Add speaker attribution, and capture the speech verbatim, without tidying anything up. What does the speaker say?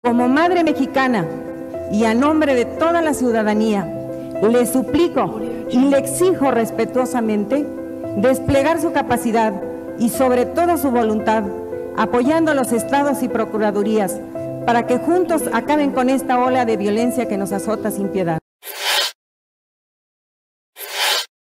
Speaker 1: Como madre mexicana y a nombre de toda la ciudadanía, le suplico y le exijo respetuosamente desplegar su capacidad y sobre todo su voluntad, apoyando a los estados y procuradurías para que juntos acaben con esta ola de violencia que nos azota sin piedad.